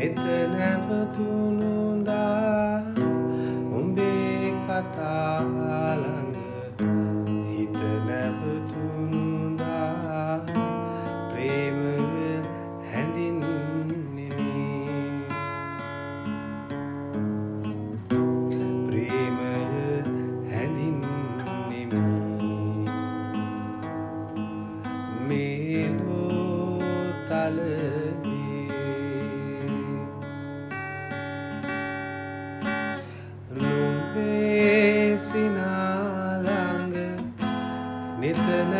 නෙත නැවතුණුදා උඹේ කතා ළඟ හිත නැවතුණුදා ප්‍රේමය හැඳින්නෙමි ප්‍රේමය හැඳින්නෙමි මේ ලෝතලයේ සිනාලංග නිත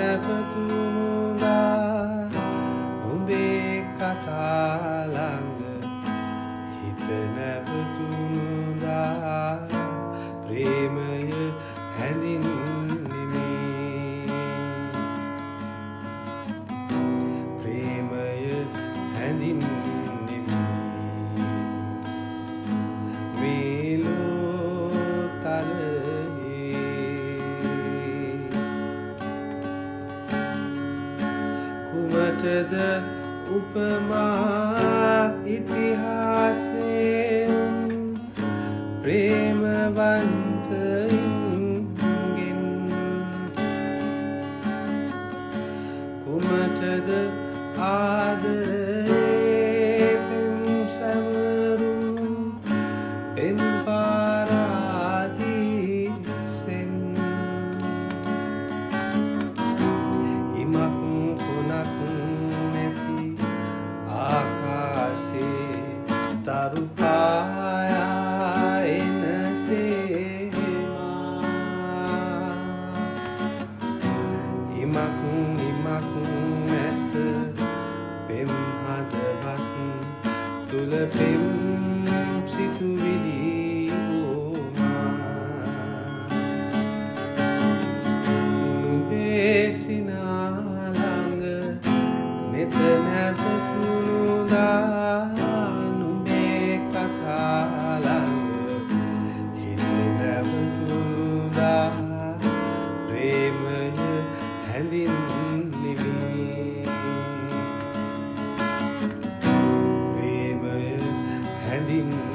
නැවතුණුදා උඹේ කතා ළඟ හිත නැවතුණුදා ප්‍රේමය හැඳින්නෙමි ප්‍රේමය හැඳින්නෙමි මේ කුමටද උපමා ඉතිහාසයෙන් ප්‍රේමවන්තයින්ගෙන් කුමටද ආදරේ පෙම් සැමරුම් පෙම් පාරාදීසෙන් ඉමක් කුණක් නැති ආකාශේ තරු පායා එනසේමා ඉමක් නැත පෙම් හදවත් තුල පෙම් සිතුවිලි නුඹේ සිනාලංග නෙත නැවතුණුදා නුඹේ කතා ළඟ හිත නැවතුණුදා ප්‍රේමය හැඳින්නෙමි ප්‍රේමය හැඳින්නෙමි